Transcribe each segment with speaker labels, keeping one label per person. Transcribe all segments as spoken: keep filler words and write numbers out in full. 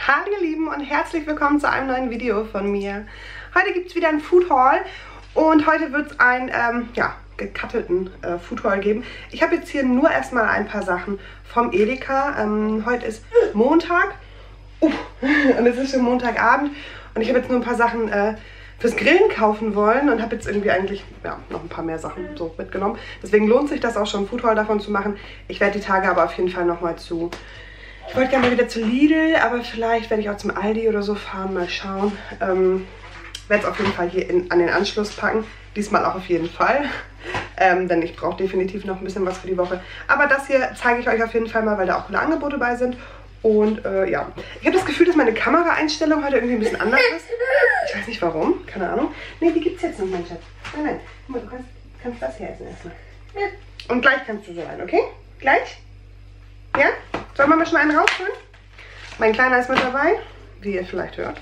Speaker 1: Hallo ihr Lieben und herzlich willkommen zu einem neuen Video von mir. Heute gibt es wieder ein Food Haul und heute wird es einen ähm, ja, gecutteten äh, Food Haul geben. Ich habe jetzt hier nur erstmal ein paar Sachen vom Edeka. Ähm, heute ist Montag uh, und es ist schon Montagabend und ich habe jetzt nur ein paar Sachen äh, fürs Grillen kaufen wollen und habe jetzt irgendwie eigentlich ja, noch ein paar mehr Sachen so mitgenommen. Deswegen lohnt sich das auch schon, Food Haul davon zu machen. Ich werde die Tage aber auf jeden Fall nochmal zu... Ich wollte gerne mal wieder zu Lidl, aber vielleicht werde ich auch zum Aldi oder so fahren, mal schauen. Ähm, werde es auf jeden Fall hier in, an den Anschluss packen. Diesmal auch auf jeden Fall. Ähm, denn ich brauche definitiv noch ein bisschen was für die Woche. Aber das hier zeige ich euch auf jeden Fall mal, weil da auch coole Angebote bei sind. Und äh, ja, ich habe das Gefühl, dass meine Kameraeinstellung heute irgendwie ein bisschen anders ist. Ich weiß nicht warum, keine Ahnung. Ne, die gibt es jetzt noch, mein Schatz. Nein, nein, guck mal, du kannst, kannst das hier essen erstmal. Und gleich kannst du so rein, okay? Gleich? Ja? Sollen wir mal schon einen rausholen? Mein Kleiner ist mit dabei, wie ihr vielleicht hört.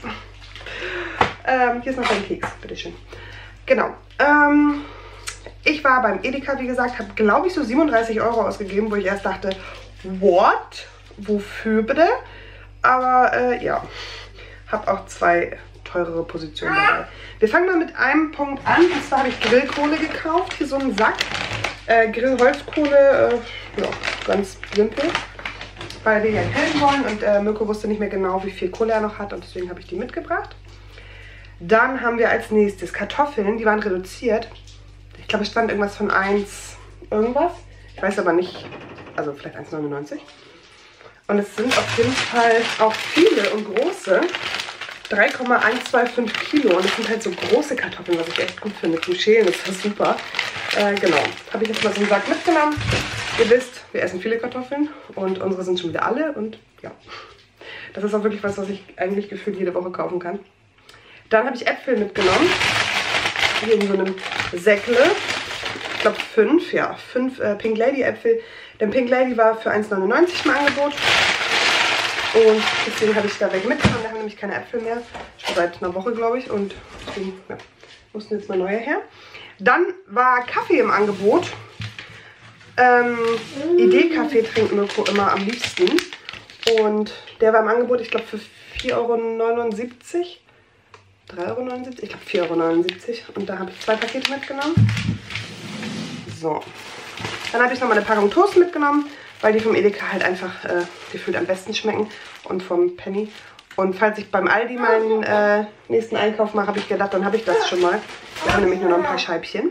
Speaker 1: Ähm, hier ist noch ein Keks, bitteschön. Genau. Ähm, ich war beim Edeka, wie gesagt, habe, glaube ich, so siebenunddreißig Euro ausgegeben, wo ich erst dachte, what? Wofür bitte? Aber äh, ja, habe auch zwei teurere Positionen dabei. Wir fangen mal mit einem Punkt an. Und zwar habe ich Grillkohle gekauft. Hier so einen Sack. Äh, Grillholzkohle, äh, ja, ganz simpel. Weil wir ja grillen wollen und äh, Mirko wusste nicht mehr genau, wie viel Kohle er noch hat und deswegen habe ich die mitgebracht. Dann haben wir als nächstes Kartoffeln, die waren reduziert. Ich glaube, es stand irgendwas von eins irgendwas. Ich weiß aber nicht, also vielleicht eins neunundneunzig. Und es sind auf jeden Fall auch viele und große. drei Komma hundertfünfundzwanzig Kilo und es sind halt so große Kartoffeln, was ich echt gut finde. Zum Schälen ist das super. Äh, genau, habe ich jetzt mal so einen Sack mitgenommen. Ihr wisst, wir essen viele Kartoffeln und unsere sind schon wieder alle und ja, das ist auch wirklich was, was ich eigentlich gefühlt jede Woche kaufen kann. Dann habe ich Äpfel mitgenommen, hier in so einem Säckle, ich glaube fünf, ja, fünf äh, Pink Lady Äpfel. Der Pink Lady war für eins neunundneunzig im Angebot und deswegen habe ich da weg mitgenommen, da haben nämlich keine Äpfel mehr, schon seit einer Woche glaube ich und deswegen ja, mussten jetzt mal neue her. Dann war Kaffee im Angebot. Ähm, Idee-Kaffee trinkt Mirko immer am liebsten. Und der war im Angebot, ich glaube, für vier Euro neunundsiebzig. drei Euro neunundsiebzig? Ich glaube, vier Euro neunundsiebzig. Und da habe ich zwei Pakete mitgenommen. So. Dann habe ich nochmal eine Packung Toast mitgenommen, weil die vom Edeka halt einfach äh, gefühlt am besten schmecken. Und vom Penny. Und falls ich beim Aldi meinen äh, nächsten Einkauf mache, habe ich gedacht, dann habe ich das schon mal. Wir haben nämlich nur noch ein paar Scheibchen.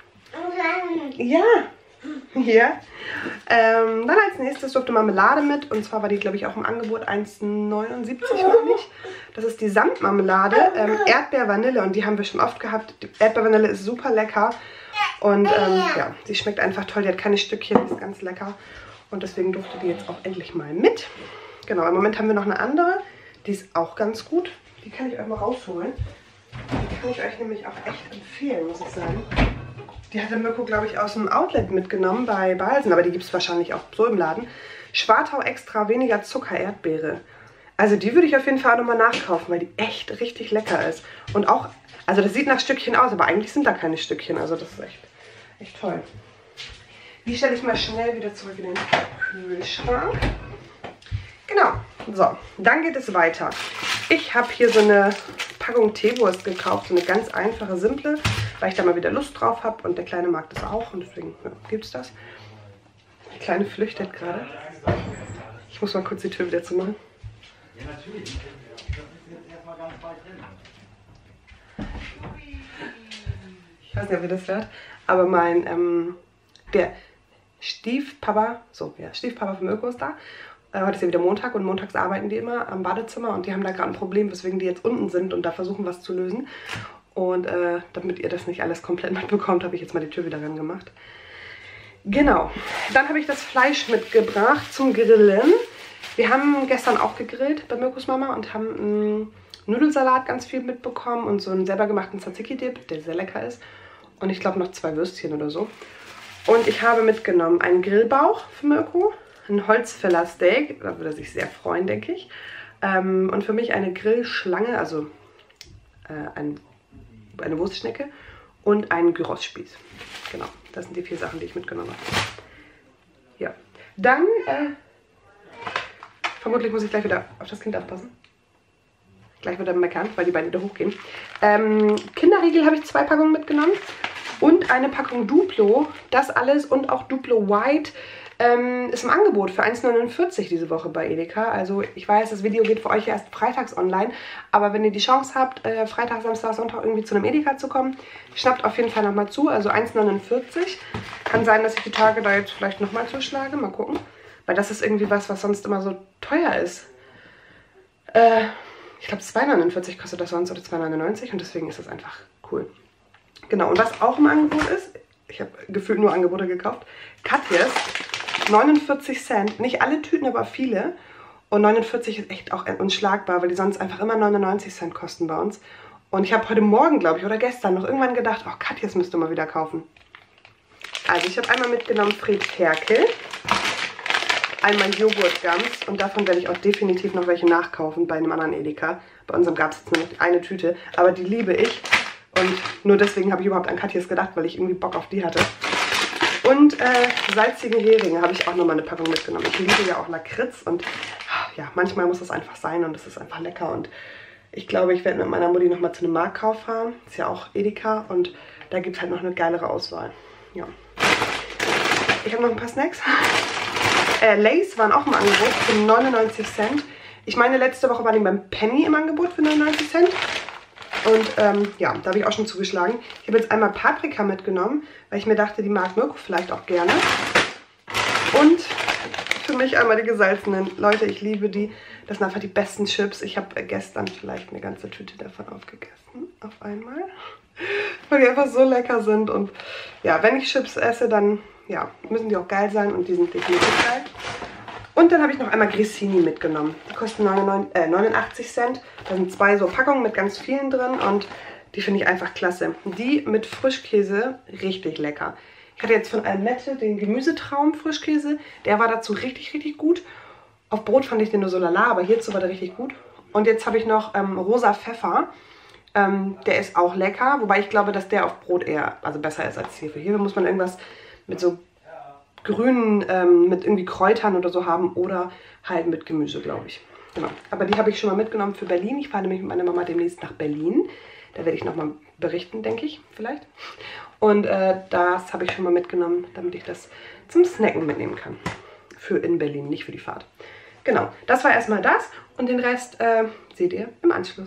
Speaker 1: Ja. Hier. Ähm, dann als nächstes durfte Marmelade mit. Und zwar war die, glaube ich, auch im Angebot eins neunundsiebzig, meine ich. Das ist die Samtmarmelade. Ähm, Erdbeer-Vanille. Und die haben wir schon oft gehabt. Die Erdbeer-Vanille ist super lecker. Und ähm, ja, sie schmeckt einfach toll. Die hat keine Stückchen, die ist ganz lecker. Und deswegen durfte die jetzt auch endlich mal mit. Genau, im Moment haben wir noch eine andere. Die ist auch ganz gut. Die kann ich euch mal rausholen. Die kann ich euch nämlich auch echt empfehlen, muss ich sagen. Die hatte Mirko, glaube ich, aus dem Outlet mitgenommen bei Balsen, aber die gibt es wahrscheinlich auch so im Laden. Schwartau extra, weniger Zucker, Erdbeere. Also die würde ich auf jeden Fall nochmal nachkaufen, weil die echt richtig lecker ist. Und auch, also das sieht nach Stückchen aus, aber eigentlich sind da keine Stückchen. Also das ist echt, echt toll. Die stelle ich mal schnell wieder zurück in den Kühlschrank. Genau, so, dann geht es weiter. Ich habe hier so eine Packung Teewurst gekauft, so eine ganz einfache, simple, weil ich da mal wieder Lust drauf habe und der Kleine mag das auch und deswegen ja, gibt es das. Der Kleine flüchtet gerade. Ich muss mal kurz die Tür wieder zumachen. Ja, natürlich. Ich weiß nicht, ob ihr das hört, aber mein, ähm, der Stiefpapa, so, ja, Stiefpapa von Mirko ist da. Heute ist ja wieder Montag und montags arbeiten die immer am Badezimmer und die haben da gerade ein Problem, weswegen die jetzt unten sind und da versuchen, was zu lösen. Und äh, damit ihr das nicht alles komplett mitbekommt, habe ich jetzt mal die Tür wieder ran gemacht. Genau. Dann habe ich das Fleisch mitgebracht zum Grillen. Wir haben gestern auch gegrillt bei Mirkos Mama und haben einen Nudelsalat ganz viel mitbekommen und so einen selber gemachten Tzatziki-Dip, der sehr lecker ist. Und ich glaube noch zwei Würstchen oder so. Und ich habe mitgenommen einen Grillbauch für Mirko. Ein Holzfäller-Steak, da würde er sich sehr freuen, denke ich. Ähm, und für mich eine Grillschlange, also äh, ein, eine Wurstschnecke und einen Gyros-Spieß. Genau, das sind die vier Sachen, die ich mitgenommen habe. Ja, dann, äh, vermutlich muss ich gleich wieder auf das Kind aufpassen. Gleich wird er meckern, weil die beiden wieder hochgehen. Ähm, Kinderriegel habe ich zwei Packungen mitgenommen. Und eine Packung Duplo. Das alles und auch Duplo White ähm, ist im Angebot für eins neunundvierzig diese Woche bei Edeka. Also ich weiß, das Video geht für euch erst freitags online. Aber wenn ihr die Chance habt, äh, Freitag, Samstag, Sonntag irgendwie zu einem Edeka zu kommen, schnappt auf jeden Fall nochmal zu. Also eins neunundvierzig. Kann sein, dass ich die Tage da jetzt vielleicht nochmal zuschlage. Mal gucken. Weil das ist irgendwie was, was sonst immer so teuer ist. Äh, ich glaube zwei neunundvierzig kostet das sonst oder zwei neunundneunzig und deswegen ist das einfach cool. Genau, und was auch im Angebot ist, ich habe gefühlt nur Angebote gekauft, Katjes, neunundvierzig Cent, nicht alle Tüten, aber viele. Und neunundvierzig ist echt auch unschlagbar, weil die sonst einfach immer neunundneunzig Cent kosten bei uns. Und ich habe heute Morgen, glaube ich, oder gestern noch irgendwann gedacht, oh, Katjes müsste mal wieder kaufen. Also ich habe einmal mitgenommen Fred Perkel, einmal Joghurt-Gums und davon werde ich auch definitiv noch welche nachkaufen bei einem anderen Edeka. Bei unserem gab es jetzt nur noch eine Tüte, aber die liebe ich. Und nur deswegen habe ich überhaupt an Katjes gedacht, weil ich irgendwie Bock auf die hatte. Und äh, salzigen Heringe habe ich auch nochmal eine Packung mitgenommen. Ich liebe ja auch Lakritz und ja, manchmal muss das einfach sein und es ist einfach lecker. Und ich glaube, ich werde mit meiner Mutti nochmal zu einem Marktkauf fahren. Ist ja auch Edeka und da gibt es halt noch eine geilere Auswahl. Ja. Ich habe noch ein paar Snacks. Äh, Lays waren auch im Angebot für neunundneunzig Cent. Ich meine, letzte Woche waren die beim Penny im Angebot für neunundneunzig Cent. Und ähm, ja, da habe ich auch schon zugeschlagen. Ich habe jetzt einmal Paprika mitgenommen, weil ich mir dachte, die mag Mirko vielleicht auch gerne. Und für mich einmal die gesalzenen. Leute, ich liebe die. Das sind einfach die besten Chips. Ich habe gestern vielleicht eine ganze Tüte davon aufgegessen. Auf einmal. Weil die einfach so lecker sind. Und ja, wenn ich Chips esse, dann ja, müssen die auch geil sein. Und die sind definitiv geil. Und dann habe ich noch einmal Grissini mitgenommen. Die kosten neunundachtzig Cent. Da sind zwei so Packungen mit ganz vielen drin und die finde ich einfach klasse. Die mit Frischkäse, richtig lecker. Ich hatte jetzt von Almette den Gemüsetraum Frischkäse. Der war dazu richtig, richtig gut. Auf Brot fand ich den nur so lala, aber hierzu war der richtig gut. Und jetzt habe ich noch ähm, rosa Pfeffer. Ähm, der ist auch lecker, wobei ich glaube, dass der auf Brot eher also besser ist als Hefe. Hier muss man irgendwas mit so grünen, ähm, mit irgendwie Kräutern oder so haben oder halt mit Gemüse, glaube ich. Genau. Aber die habe ich schon mal mitgenommen für Berlin. Ich fahre nämlich mit meiner Mama demnächst nach Berlin. Da werde ich nochmal berichten, denke ich, vielleicht. Und äh, das habe ich schon mal mitgenommen, damit ich das zum Snacken mitnehmen kann. Für in Berlin, nicht für die Fahrt. Genau, das war erstmal das und den Rest äh, seht ihr im Anschluss.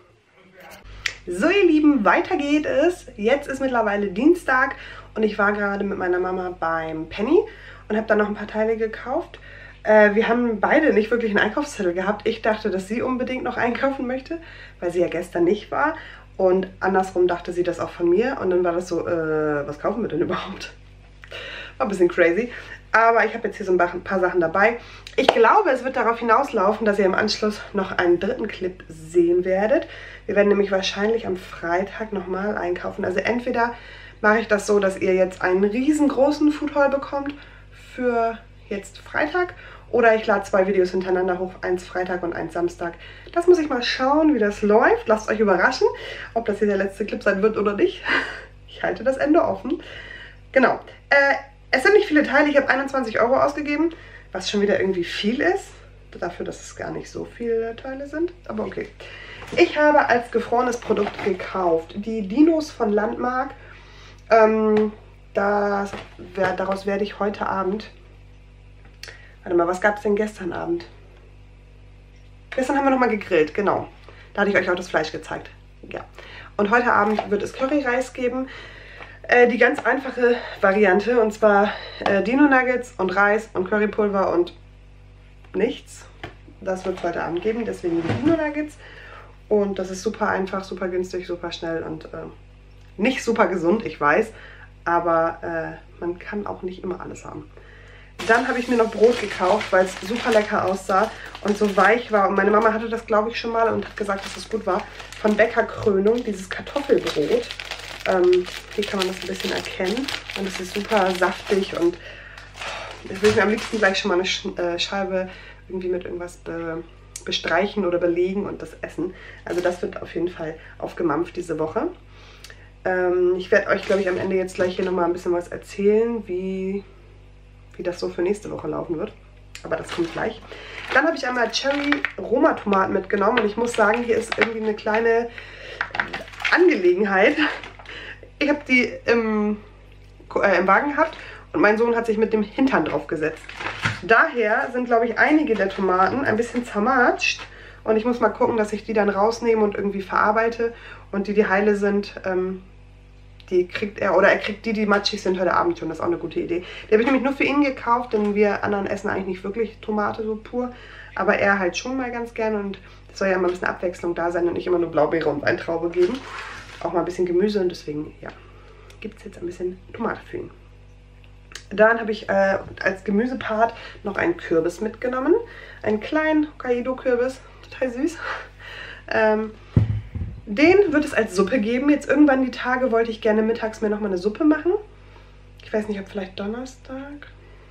Speaker 1: So ihr Lieben, weiter geht es. Jetzt ist mittlerweile Dienstag und ich war gerade mit meiner Mama beim Penny und habe dann noch ein paar Teile gekauft. Äh, wir haben beide nicht wirklich einen Einkaufszettel gehabt. Ich dachte, dass sie unbedingt noch einkaufen möchte, weil sie ja gestern nicht war. Und andersrum dachte sie das auch von mir. Und dann war das so, äh, was kaufen wir denn überhaupt? War ein bisschen crazy. Aber ich habe jetzt hier so ein paar Sachen dabei. Ich glaube, es wird darauf hinauslaufen, dass ihr im Anschluss noch einen dritten Clip sehen werdet. Wir werden nämlich wahrscheinlich am Freitag nochmal einkaufen. Also entweder mache ich das so, dass ihr jetzt einen riesengroßen Food Haul bekommt für jetzt Freitag. Oder ich lade zwei Videos hintereinander hoch, eins Freitag und eins Samstag. Das muss ich mal schauen, wie das läuft. Lasst euch überraschen, ob das hier der letzte Clip sein wird oder nicht. Ich halte das Ende offen. Genau. Äh, es sind nicht viele Teile. Ich habe einundzwanzig Euro ausgegeben, was schon wieder irgendwie viel ist. Dafür, dass es gar nicht so viele Teile sind. Aber okay. Ich habe als gefrorenes Produkt gekauft die Dinos von Landmark. Ähm, das, daraus werde ich heute Abend... Warte mal, was gab es denn gestern Abend? Gestern haben wir nochmal gegrillt, genau. Da hatte ich euch auch das Fleisch gezeigt. Ja. Und heute Abend wird es Curryreis geben. Äh, die ganz einfache Variante. Und zwar äh, Dino-Nuggets und Reis und Currypulver und nichts. Das wird es heute Abend geben, deswegen die Dino-Nuggets. Und das ist super einfach, super günstig, super schnell und äh, nicht super gesund, ich weiß. Aber äh, man kann auch nicht immer alles haben. Dann habe ich mir noch Brot gekauft, weil es super lecker aussah und so weich war. Und meine Mama hatte das, glaube ich, schon mal und hat gesagt, dass es gut war. Von Bäcker Krönung, dieses Kartoffelbrot. Ähm, hier kann man das ein bisschen erkennen. Und es ist super saftig und ich will mir am liebsten gleich schon mal eine Sch äh, Scheibe irgendwie mit irgendwas be bestreichen oder belegen und das essen. Also das wird auf jeden Fall aufgemampft diese Woche. Ähm, ich werde euch, glaube ich, am Ende jetzt gleich hier nochmal ein bisschen was erzählen, wie... wie das so für nächste Woche laufen wird. Aber das kommt gleich. Dann habe ich einmal Cherry-Roma-Tomaten mitgenommen und ich muss sagen, hier ist irgendwie eine kleine Angelegenheit. Ich habe die im, äh, im Wagen gehabt und mein Sohn hat sich mit dem Hintern drauf gesetzt. Daher sind, glaube ich, einige der Tomaten ein bisschen zermatscht. Und ich muss mal gucken, dass ich die dann rausnehme und irgendwie verarbeite. Und die, die heile sind, ähm, die kriegt er, oder er kriegt die, die matschig sind, heute Abend schon. Das ist auch eine gute Idee. Die habe ich nämlich nur für ihn gekauft, denn wir anderen essen eigentlich nicht wirklich Tomate so pur. Aber er halt schon mal ganz gerne und es soll ja immer ein bisschen Abwechslung da sein und nicht immer nur Blaubeere und Weintraube geben. Auch mal ein bisschen Gemüse und deswegen, ja, gibt es jetzt ein bisschen Tomate für ihn. Dann habe ich äh, als Gemüsepart noch einen Kürbis mitgenommen. Einen kleinen Hokkaido-Kürbis, total süß. Ähm, den wird es als Suppe geben. Jetzt irgendwann die Tage wollte ich gerne mittags mir nochmal eine Suppe machen. Ich weiß nicht, ob vielleicht Donnerstag.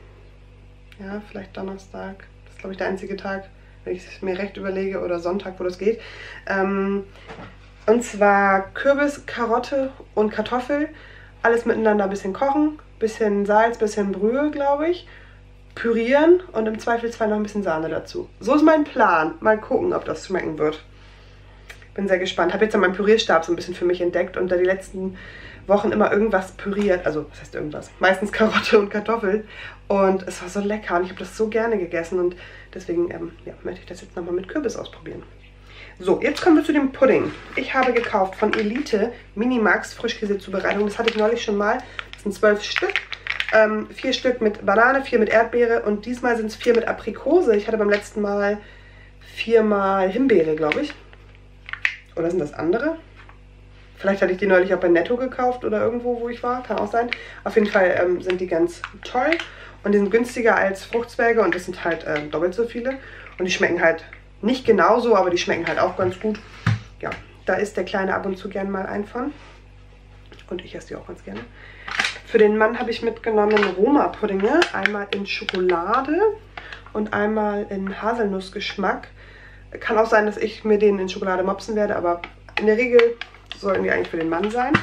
Speaker 1: Ja, vielleicht Donnerstag. Das ist, glaube ich, der einzige Tag, wenn ich es mir recht überlege, oder Sonntag, wo das geht. Ähm, und zwar Kürbis, Karotte und Kartoffel. Alles miteinander ein bisschen kochen. Bisschen Salz, bisschen Brühe, glaube ich. Pürieren und im Zweifelsfall noch ein bisschen Sahne dazu. So ist mein Plan. Mal gucken, ob das schmecken wird. Bin sehr gespannt. Habe jetzt an meinem Pürierstab so ein bisschen für mich entdeckt und da die letzten Wochen immer irgendwas püriert. Also, was heißt irgendwas? Meistens Karotte und Kartoffel. Und es war so lecker und ich habe das so gerne gegessen. Und deswegen ähm, ja, möchte ich das jetzt nochmal mit Kürbis ausprobieren. So, jetzt kommen wir zu dem Pudding. Ich habe gekauft von Elite Minimax Frischkäse-Zubereitung. Das hatte ich neulich schon mal. Das sind zwölf Stück. Ähm, vier Stück mit Banane, vier mit Erdbeere und diesmal sind es vier mit Aprikose. Ich hatte beim letzten Mal viermal Himbeere, glaube ich. Oder sind das andere? Vielleicht hatte ich die neulich auch bei Netto gekauft oder irgendwo, wo ich war. Kann auch sein. Auf jeden Fall ähm, sind die ganz toll. Und die sind günstiger als Fruchtzwerge und das sind halt äh, doppelt so viele. Und die schmecken halt nicht genauso, aber die schmecken halt auch ganz gut. Ja, da isst der Kleine ab und zu gern mal ein von. Und ich esse die auch ganz gerne. Für den Mann habe ich mitgenommen Roma-Puddinge. Einmal in Schokolade und einmal in Haselnussgeschmack. Kann auch sein, dass ich mir den in Schokolade mopsen werde, aber in der Regel sollten die eigentlich für den Mann sein.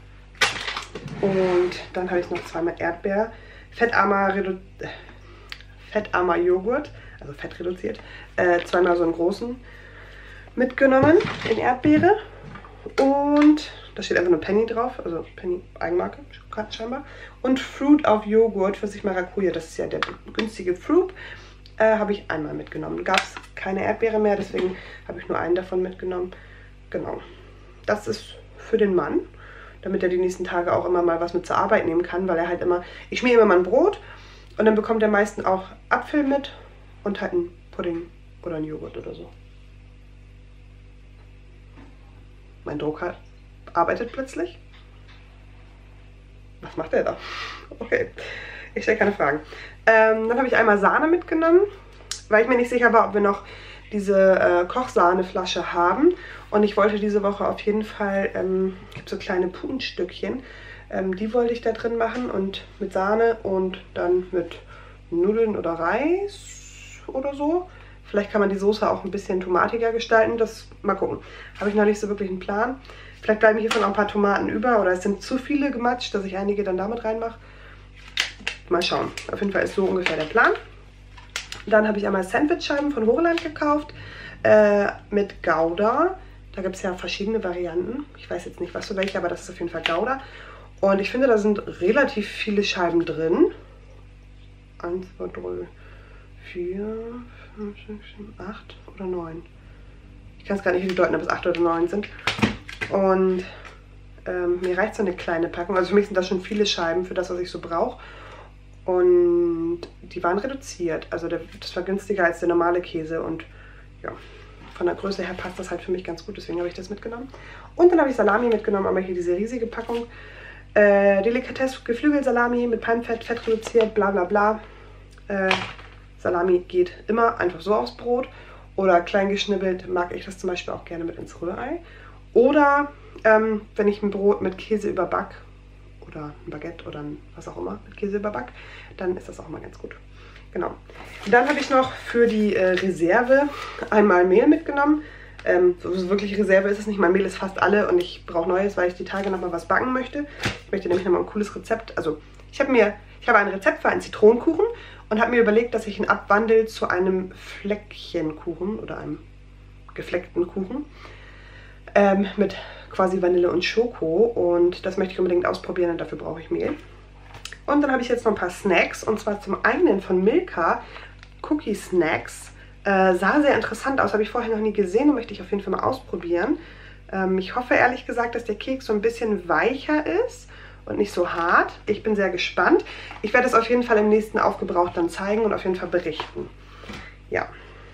Speaker 1: Und dann habe ich noch zweimal Erdbeer. Fettarmer, Redu Fettarmer Joghurt, also fett reduziert. Äh, zweimal so einen großen mitgenommen in Erdbeere. Und da steht einfach nur Penny drauf, also Penny Eigenmarke scheinbar. Und Fruit auf Joghurt für sich Maracuja, das ist ja der günstige Fruit, äh, habe ich einmal mitgenommen. Gab es keine Erdbeere mehr, deswegen habe ich nur einen davon mitgenommen. Genau, das ist für den Mann, damit er die nächsten Tage auch immer mal was mit zur Arbeit nehmen kann, weil er halt immer, ich schmiere immer mal ein Brot und dann bekommt er meistens auch Apfel mit und halt einen Pudding oder einen Joghurt oder so. Mein Drucker arbeitet plötzlich. Was macht er da? Okay, ich stelle keine Fragen. Ähm, dann habe ich einmal Sahne mitgenommen, weil ich mir nicht sicher war, ob wir noch diese äh, Kochsahneflasche haben. Und ich wollte diese Woche auf jeden Fall, ähm, es gibt so kleine Putenstückchen, ähm, die wollte ich da drin machen und mit Sahne und dann mit Nudeln oder Reis oder so. Vielleicht kann man die Soße auch ein bisschen tomatiger gestalten, das mal gucken. Habe ich noch nicht so wirklich einen Plan. Vielleicht bleiben hiervon auch ein paar Tomaten über oder es sind zu viele gematscht, dass ich einige dann damit reinmache. Mal schauen. Auf jeden Fall ist so ungefähr der Plan. Dann habe ich einmal Sandwichscheiben von Horeland gekauft äh, mit Gouda. Da gibt es ja verschiedene Varianten. Ich weiß jetzt nicht, was für welche, aber das ist auf jeden Fall Gouda. Und ich finde, da sind relativ viele Scheiben drin. Eins, zwei, drei, vier, fünf, sechs, sieben, acht oder neun. Ich kann es gar nicht richtig deuten, ob es acht oder neun sind. Und ähm, mir reicht so eine kleine Packung. Also für mich sind das schon viele Scheiben für das, was ich so brauche. Und die waren reduziert. Also der, das war günstiger als der normale Käse. Und ja, von der Größe her passt das halt für mich ganz gut. Deswegen habe ich das mitgenommen. Und dann habe ich Salami mitgenommen. Aber hier diese riesige Packung. Äh, Delikatesse Geflügelsalami mit Palmfett, Fett reduziert, bla bla bla. Äh, Salami geht immer einfach so aufs Brot. Oder klein geschnibbelt mag ich das zum Beispiel auch gerne mit ins Rührei. Oder ähm, wenn ich ein Brot mit Käse überback oder ein Baguette oder ein, was auch immer mit Käse überback, dann ist das auch mal ganz gut. Genau. Dann habe ich noch für die äh, Reserve einmal Mehl mitgenommen. Ähm, so wirklich Reserve ist es nicht. Mein Mehl ist fast alle und ich brauche Neues, weil ich die Tage nochmal was backen möchte. Ich möchte nämlich nochmal ein cooles Rezept. Also ich habe mir, ich habe ein Rezept für einen Zitronenkuchen und habe mir überlegt, dass ich ihn abwandle zu einem Fleckchenkuchen oder einem gefleckten Kuchen ähm, mit quasi Vanille und Schoko, und das möchte ich unbedingt ausprobieren und dafür brauche ich Mehl. Und dann habe ich jetzt noch ein paar Snacks, und zwar zum einen von Milka Cookie Snacks. Äh, sah sehr interessant aus, habe ich vorher noch nie gesehen und möchte ich auf jeden Fall mal ausprobieren. Ähm, ich hoffe ehrlich gesagt, dass der Keks so ein bisschen weicher ist und nicht so hart. Ich bin sehr gespannt. Ich werde es auf jeden Fall im nächsten Aufgebraucht dann zeigen und auf jeden Fall berichten. Ja,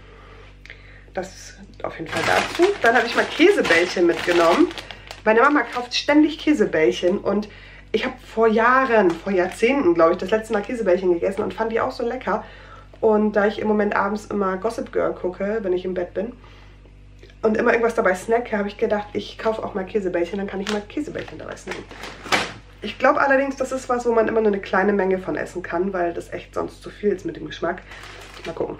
Speaker 1: das auf jeden Fall dazu. Dann habe ich mal Käsebällchen mitgenommen. Meine Mama kauft ständig Käsebällchen und ich habe vor Jahren, vor Jahrzehnten, glaube ich, das letzte Mal Käsebällchen gegessen und fand die auch so lecker. Und da ich im Moment abends immer Gossip Girl gucke, wenn ich im Bett bin und immer irgendwas dabei snacke, habe ich gedacht, ich kaufe auch mal Käsebällchen, dann kann ich mal Käsebällchen dabei snacken. Ich glaube allerdings, das ist was, wo man immer nur eine kleine Menge von essen kann, weil das echt sonst zu viel ist mit dem Geschmack. Mal gucken.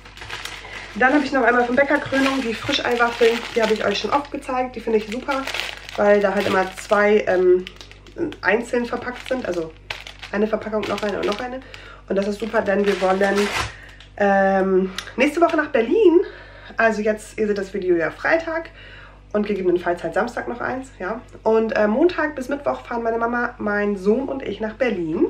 Speaker 1: Dann habe ich noch einmal von Bäckerkrönung die Frischeiwaffeln. Die habe ich euch schon oft gezeigt. Die finde ich super, weil da halt immer zwei ähm, einzeln verpackt sind. Also eine Verpackung, noch eine und noch eine. Und das ist super, denn wir wollen ähm, nächste Woche nach Berlin. Also jetzt, ihr seht das Video ja Freitag und gegebenenfalls halt Samstag noch eins. Ja. Und äh, Montag bis Mittwoch fahren meine Mama, mein Sohn und ich nach Berlin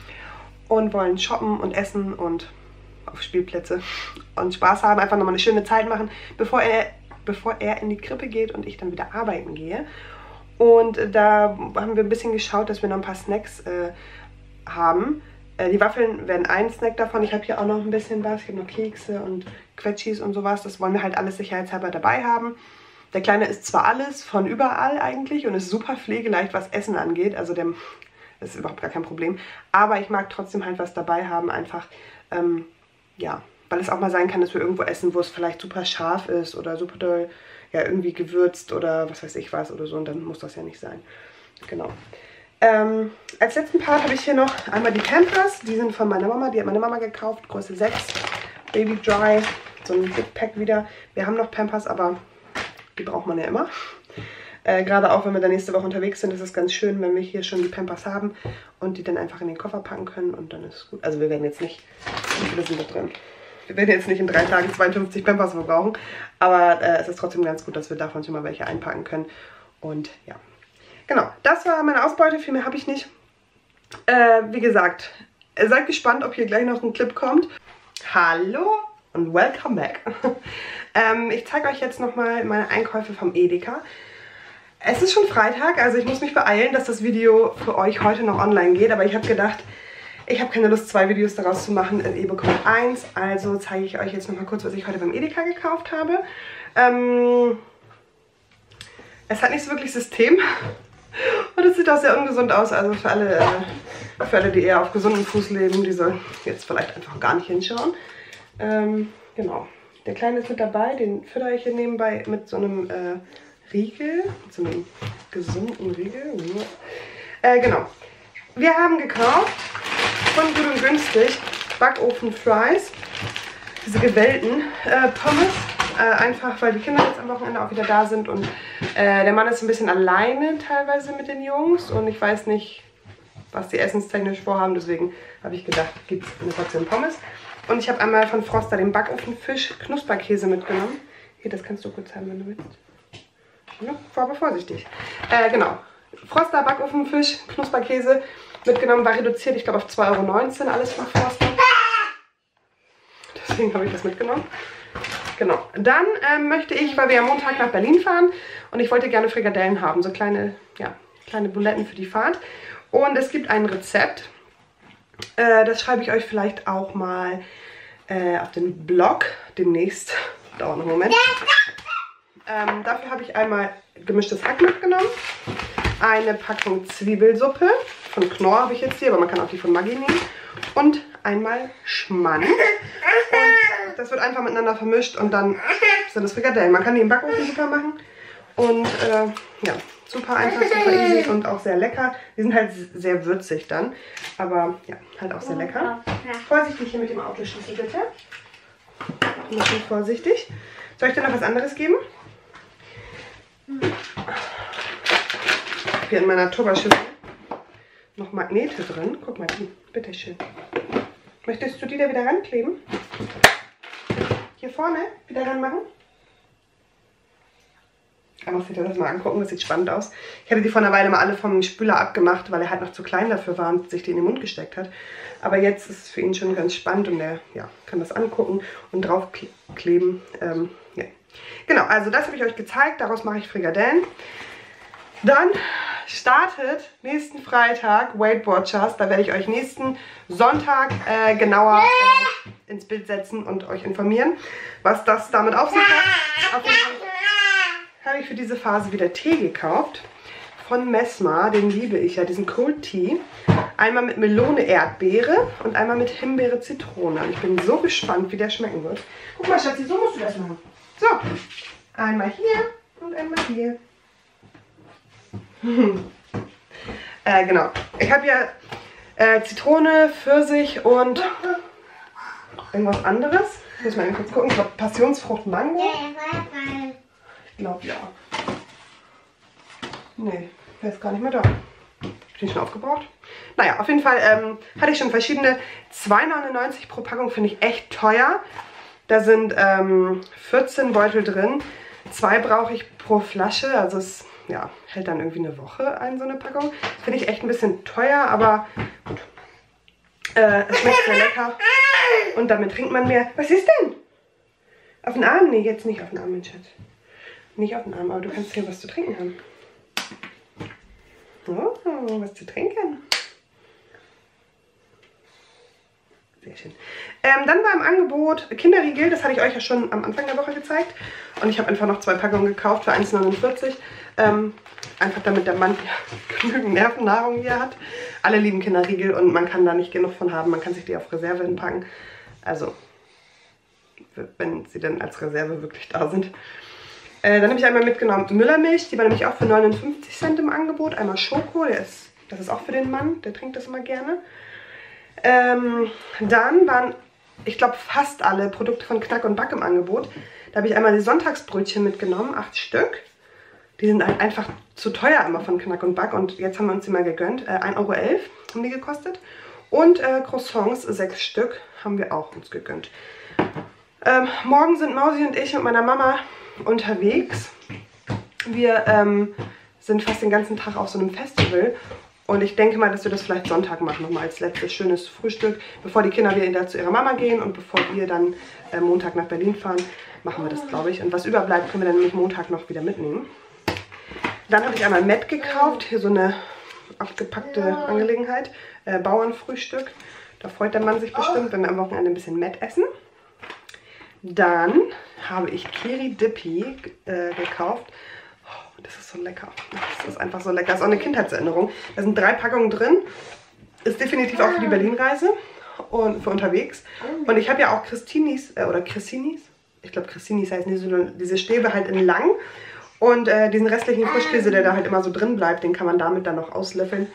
Speaker 1: und wollen shoppen und essen und auf Spielplätze und Spaß haben. Einfach nochmal eine schöne Zeit machen, bevor er, bevor er in die Krippe geht und ich dann wieder arbeiten gehe. Und da haben wir ein bisschen geschaut, dass wir noch ein paar Snacks äh, haben. Die Waffeln werden ein Snack davon. Ich habe hier auch noch ein bisschen was. Ich habe noch Kekse und Quetschis und sowas. Das wollen wir halt alles sicherheitshalber dabei haben. Der Kleine isst zwar alles von überall eigentlich und ist super pflegeleicht, was Essen angeht. Also der ist überhaupt gar kein Problem. Aber ich mag trotzdem halt was dabei haben. Einfach, ähm, ja, weil es auch mal sein kann, dass wir irgendwo essen, wo es vielleicht super scharf ist oder super doll, ja, irgendwie gewürzt oder was weiß ich was oder so. Und dann muss das ja nicht sein. Genau. Ähm, als letzten Part habe ich hier noch einmal die Pampers. Die sind von meiner Mama. Die hat meine Mama gekauft. Größe sechs. Baby Dry. So ein Big Pack wieder. Wir haben noch Pampers, aber die braucht man ja immer. Äh, Gerade auch, wenn wir dann nächste Woche unterwegs sind, ist es ganz schön, wenn wir hier schon die Pampers haben und die dann einfach in den Koffer packen können. Und dann ist es gut. Also wir werden jetzt nicht... Wie viele sind da drin? Wir werden jetzt nicht in drei Tagen zweiundfünfzig Pampers verbrauchen. Aber äh, es ist trotzdem ganz gut, dass wir davon schon mal welche einpacken können. Und ja... Genau, das war meine Ausbeute, viel mehr habe ich nicht. Äh, wie gesagt, seid gespannt, ob hier gleich noch ein Clip kommt. Hallo und welcome back. ähm, ich zeige euch jetzt nochmal meine Einkäufe vom Edeka. Es ist schon Freitag, also ich muss mich beeilen, dass das Video für euch heute noch online geht. Aber ich habe gedacht, ich habe keine Lust, zwei Videos daraus zu machen. Ihr bekommt eins, also zeige ich euch jetzt nochmal kurz, was ich heute beim Edeka gekauft habe. Ähm, es hat nicht so wirklich System. Und es sieht auch sehr ungesund aus, also für alle, äh, für alle, die eher auf gesundem Fuß leben, die sollen jetzt vielleicht einfach gar nicht hinschauen. Ähm, genau. Der Kleine ist mit dabei, den fütter ich hier nebenbei mit so einem äh, Riegel, mit so einem gesunden Riegel. Äh, genau. Wir haben gekauft von Gut und Günstig Backofen Fries, diese gewellten äh, Pommes. Äh, einfach, weil die Kinder jetzt am Wochenende auch wieder da sind und äh, der Mann ist ein bisschen alleine teilweise mit den Jungs und ich weiß nicht, was die essenstechnisch vorhaben, deswegen habe ich gedacht, gibt es eine Portion Pommes. Und ich habe einmal von Froster den Backofenfisch Knusperkäse mitgenommen. Hier, das kannst du kurz haben, wenn du willst. Ja, fahr aber vorsichtig. Äh, genau, Froster Backofenfisch Knusperkäse mitgenommen, war reduziert, ich glaube auf zwei Euro neunzehn, alles von Froster. Deswegen habe ich das mitgenommen. Genau, dann ähm, möchte ich, weil wir am Montag nach Berlin fahren und ich wollte gerne Frikadellen haben, so kleine, ja, kleine Buletten für die Fahrt. Und es gibt ein Rezept, äh, das schreibe ich euch vielleicht auch mal äh, auf den Blog demnächst, dauert noch einen Moment. Ähm, dafür habe ich einmal gemischtes Hack mitgenommen, eine Packung Zwiebelsuppe, von Knorr habe ich jetzt hier, aber man kann auch die von Maggi nehmen. Und einmal Schmand. Und das wird einfach miteinander vermischt und dann sind das Frikadellen. Man kann die im Backofen super machen. Und äh, ja, super einfach, super easy und auch sehr lecker. Die sind halt sehr würzig dann. Aber ja, halt auch sehr lecker. Vorsichtig hier mit dem Autoschlüssel bitte. Ein bisschen vorsichtig. Soll ich dir noch was anderes geben? Hier in meiner Tupperschüssel noch Magnete drin. Guck mal, die, bitteschön. Möchtest du die da wieder rankleben? Hier vorne wieder ranmachen? Ich muss dir das mal angucken, das sieht spannend aus. Ich hatte die vor einer Weile mal alle vom Spüler abgemacht, weil er halt noch zu klein dafür war und sich die in den Mund gesteckt hat. Aber jetzt ist es für ihn schon ganz spannend und er ja, kann das angucken und drauf kleben. Ähm, ja. Genau, also das habe ich euch gezeigt, daraus mache ich Frikadellen. Dann startet nächsten Freitag Weight Watchers. Da werde ich euch nächsten Sonntag äh, genauer äh, ins Bild setzen und euch informieren, was das damit auf sich hat. Auf jeden Fall habe ich für diese Phase wieder Tee gekauft von Messmer. Den liebe ich ja, diesen Cold Tea. Einmal mit Melone, Erdbeere und einmal mit Himbeere, Zitrone. Und ich bin so gespannt, wie der schmecken wird. Guck mal, Schatzi, so musst du das machen. So, einmal hier und einmal hier. äh, genau. Ich habe ja äh, Zitrone, Pfirsich und irgendwas anderes. Ich muss mal kurz gucken. Ich glaube Passionsfrucht, Mango. Ich glaube ja. Nee, der ist gar nicht mehr da. Hab ich schon aufgebraucht? Naja, auf jeden Fall ähm, hatte ich schon verschiedene. zwei neunundneunzig pro Packung finde ich echt teuer. Da sind ähm, vierzehn Beutel drin. Zwei brauche ich pro Flasche. Also es ja, hält dann irgendwie eine Woche ein, so eine Packung. Finde ich echt ein bisschen teuer, aber gut. Äh, es schmeckt sehr lecker. Und damit trinkt man mehr. Was ist denn? Auf den Arm? Nee, jetzt nicht auf den Arm, mein Schatz. Nicht auf den Arm, aber du kannst hier was zu trinken haben. Oh, was zu trinken. Sehr schön. Ähm, dann war im Angebot Kinderriegel, das hatte ich euch ja schon am Anfang der Woche gezeigt. Und ich habe einfach noch zwei Packungen gekauft für eins neunundvierzig. Ähm, einfach damit der Mann ja, genügend Nervennahrung hier hat. Alle lieben Kinderriegel und man kann da nicht genug von haben. Man kann sich die auf Reserve hinpacken. Also, wenn sie dann als Reserve wirklich da sind. Äh, dann habe ich einmal mitgenommen Müllermilch. Die war nämlich auch für neunundfünfzig Cent im Angebot. Einmal Schoko, der ist, das ist auch für den Mann. Der trinkt das immer gerne. Ähm, dann waren, ich glaube, fast alle Produkte von Knack und Back im Angebot. Da habe ich einmal die Sonntagsbrötchen mitgenommen, acht Stück. Die sind halt einfach zu teuer immer von Knack und Back und jetzt haben wir uns die mal gegönnt. Äh, ein Euro elf haben die gekostet. Und äh, Croissants, sechs Stück, haben wir auch uns gegönnt. Ähm, morgen sind Mausi und ich mit meiner Mama unterwegs. Wir ähm, sind fast den ganzen Tag auf so einem Festival. Und ich denke mal, dass wir das vielleicht Sonntag machen, nochmal als letztes schönes Frühstück. Bevor die Kinder wieder zu ihrer Mama gehen und bevor wir dann äh, Montag nach Berlin fahren, machen wir das, glaube ich. Und was überbleibt, können wir dann nämlich Montag noch wieder mitnehmen. Dann habe ich einmal Mett gekauft, hier so eine abgepackte Angelegenheit. Äh, Bauernfrühstück. Da freut der Mann sich bestimmt, wenn wir am Wochenende ein bisschen Mett essen. Dann habe ich Kiri Dippy äh, gekauft. Oh, das ist so lecker. Das ist einfach so lecker. Das ist auch eine Kindheitserinnerung. Da sind drei Packungen drin. Ist definitiv auch für die Berlin-Reise und für unterwegs. Und ich habe ja auch Christinis, äh, oder Christinis. Ich glaube Christinis heißen diese, diese Stäbe halt in lang. Und äh, diesen restlichen Frischkäse, der da halt immer so drin bleibt, den kann man damit dann noch auslöffeln,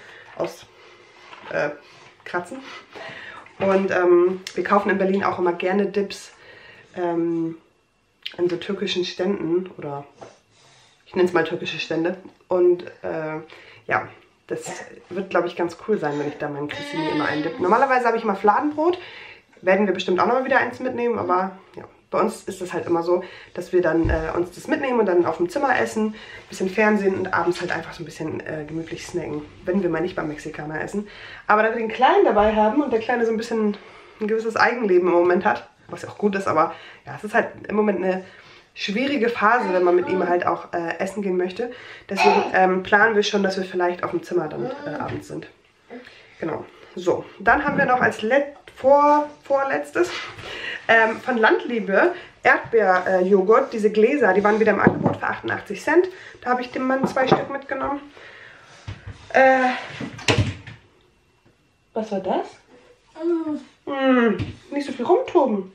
Speaker 1: auskratzen. Äh, und ähm, wir kaufen in Berlin auch immer gerne Dips ähm, an so türkischen Ständen oder ich nenne es mal türkische Stände. Und äh, ja, das wird, glaube ich, ganz cool sein, wenn ich da meinen Cressini immer eindippe. Normalerweise habe ich immer Fladenbrot. Werden wir bestimmt auch noch mal wieder eins mitnehmen, aber ja. Bei uns ist es halt immer so, dass wir dann äh, uns das mitnehmen und dann auf dem Zimmer essen, ein bisschen Fernsehen und abends halt einfach so ein bisschen äh, gemütlich snacken, wenn wir mal nicht beim Mexikaner essen. Aber da wir den Kleinen dabei haben und der Kleine so ein bisschen ein gewisses Eigenleben im Moment hat, was ja auch gut ist, aber ja, es ist halt im Moment eine schwierige Phase, wenn man mit ihm halt auch äh, essen gehen möchte. Deswegen ähm, planen wir schon, dass wir vielleicht auf dem Zimmer dann äh, abends sind. Genau. So, dann haben wir noch als Let vor vorletztes ähm, von Landliebe Erdbeerjoghurt, diese Gläser, die waren wieder im Angebot für achtundachtzig Cent. Da habe ich dem Mann zwei Stück mitgenommen. Äh, was war das? Hm, nicht so viel rumtoben.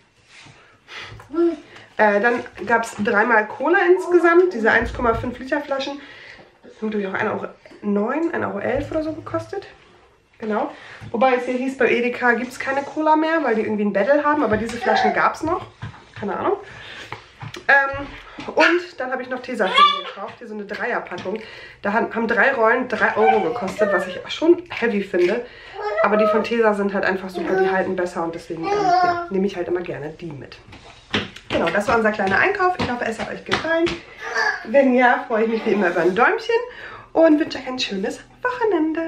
Speaker 1: Äh, dann gab es dreimal Cola insgesamt, diese eins Komma fünf Liter Flaschen. Das haben natürlich auch ein Euro neun, ein Euro elf oder so gekostet. Genau. Wobei es hier hieß, bei Edeka gibt es keine Cola mehr, weil die irgendwie ein Battle haben, aber diese Flaschen gab es noch. Keine Ahnung. Ähm, Und dann habe ich noch Tesafilm gekauft. Hier so eine Dreierpackung. Da haben drei Rollen drei Euro gekostet, was ich schon heavy finde. Aber die von Tesa sind halt einfach super, die halten besser und deswegen ähm, ja, nehme ich halt immer gerne die mit. Genau, das war unser kleiner Einkauf. Ich hoffe, es hat euch gefallen. Wenn ja, freue ich mich wie immer über ein Däumchen und wünsche euch ein schönes Wochenende.